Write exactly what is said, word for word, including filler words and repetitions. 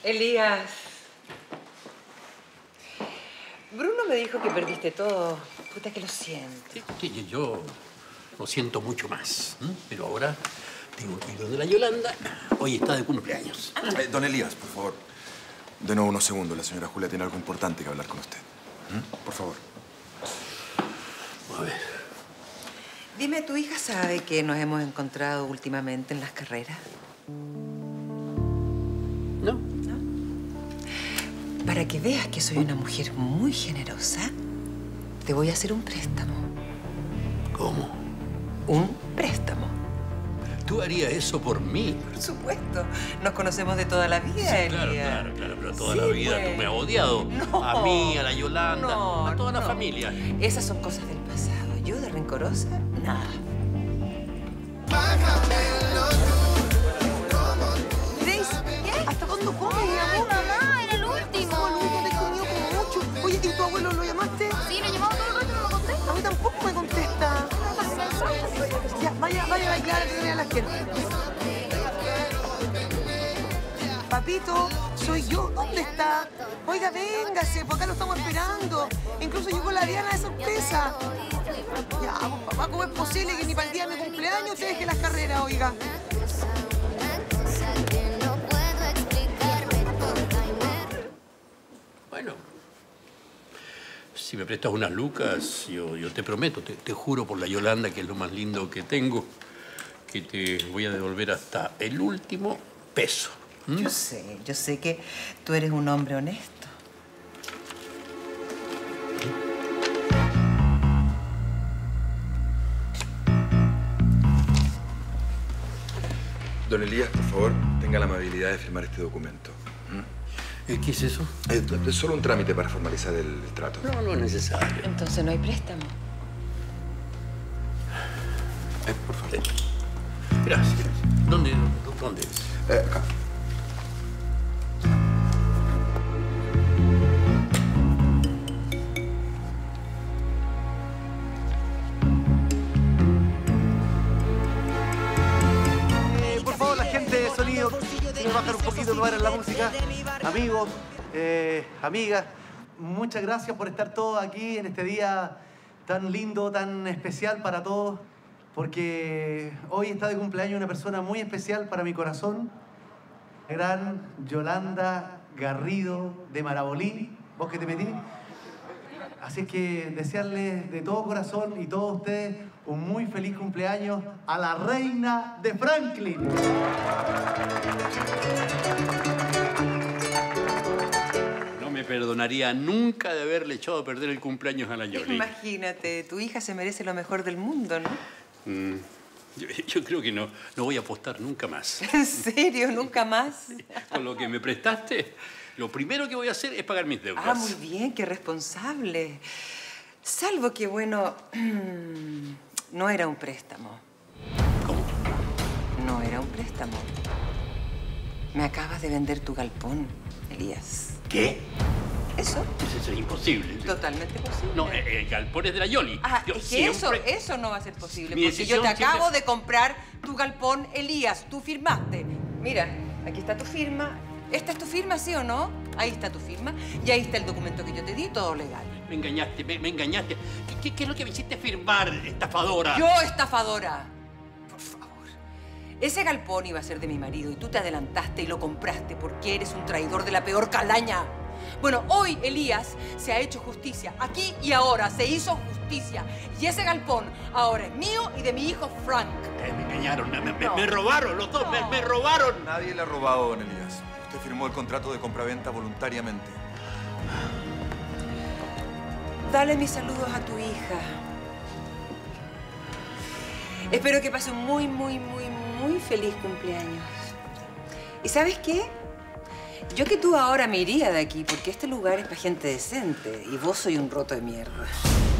Elías. Bruno me dijo que perdiste todo. Puta que lo siento. Sí, sí, yo lo siento mucho más. ¿eh? Pero ahora tengo que ir donde la Yolanda. Hoy está de cumpleaños. Ah. Eh, don Elías, por favor. Denos unos segundos. La señora Julia tiene algo importante que hablar con usted. ¿Mm? Por favor. A ver. Dime, ¿tu hija sabe que nos hemos encontrado últimamente en las carreras? ¿No? ¿No? Para que veas que soy una mujer muy generosa, te voy a hacer un préstamo. ¿Cómo? Un préstamo. ¿Tú harías eso por mí? Por supuesto. Nos conocemos de toda la vida, Sí, claro, Elías. claro, claro. Pero toda Sí, la vida pues. tú me has odiado. No. A mí, a la Yolanda, No, a toda no. la familia. Esas son cosas del pasado. Yo de rencorosa, nada. Grace, ¿qué? ¿Hasta cuándo comes, mi amor? Mamá, era el último. No, lo último te he comido como mucho. Oye, ¿y tu abuelo lo llamaste? Sí, lo llamamos todo el rato y no me contesta. A mí tampoco me contesta. Ya, vaya, vaya a bailar a tener a la gente. Papito, soy yo. ¿Dónde está? Oiga, véngase, por acá lo estamos esperando. Incluso llegó la Diana de sorpresa. Ya, pues, papá, ¿cómo es posible que ni para el día de mi cumpleaños te deje las carreras, oiga? Bueno, si me prestas unas lucas, yo, yo te prometo, te, te juro por la Yolanda, que es lo más lindo que tengo, que te voy a devolver hasta el último peso. ¿Mm? Yo sé, yo sé que tú eres un hombre honesto. Don Elías, por favor, tenga la amabilidad de firmar este documento. ¿Mm? ¿Qué es eso? Es, es solo un trámite para formalizar el, el trato. No, no es necesario. Entonces no hay préstamo. Eh, por favor. Gracias. ¿Dónde, dónde es? Eh, acá. Eh, por favor, la gente de sonido, quiero bajar un poquito el bar en la música. Amigos, eh, amigas, muchas gracias por estar todos aquí en este día tan lindo, tan especial para todos, porque hoy está de cumpleaños una persona muy especial para mi corazón, gran Yolanda Garrido de Marabolí. ¿Vos que te metí? Así es que desearles de todo corazón y todos ustedes un muy feliz cumpleaños a la reina de Franklin. No me perdonaría nunca de haberle echado a perder el cumpleaños a la Yoli. Imagínate, tu hija se merece lo mejor del mundo, ¿no? Mm, yo, yo creo que no, no voy a apostar nunca más. ¿En serio? ¿Nunca más? Con lo que me prestaste, lo primero que voy a hacer es pagar mis deudas. Ah, muy bien, qué responsable. Salvo que, bueno, no era un préstamo. ¿Cómo? No era un préstamo. Me acabas de vender tu galpón, Elías. ¿Qué? ¿Eso? Eso es imposible. Totalmente posible. No, eh, el galpón es de la Yoli. Ah, Yo es que siempre- eso, eso no va a ser posible, Mi porque yo decisión te acabo siempre- de comprar tu galpón, Elías. Tú firmaste. Mira, aquí está tu firma. ¿Esta es tu firma, sí o no? Ahí está tu firma. Y ahí está el documento que yo te di, todo legal. Me engañaste, me, me engañaste. ¿Qué, qué, qué es lo que me hiciste firmar, estafadora? Yo, estafadora. Por favor. Ese galpón iba a ser de mi marido y tú te adelantaste y lo compraste porque eres un traidor de la peor calaña. Bueno, hoy, Elías, se ha hecho justicia. Aquí y ahora se hizo justicia. Y ese galpón ahora es mío y de mi hijo Frank. Eh, me engañaron, me, me- No. me robaron los dos, No. me, me robaron. Nadie le ha robado, don Elías. Usted firmó el contrato de compraventa voluntariamente. Dale mis saludos a tu hija. Espero que pase un muy, muy, muy, muy feliz cumpleaños. ¿Y sabes qué? Yo que tú ahora me iría de aquí porque este lugar es para gente decente y vos soy un roto de mierda.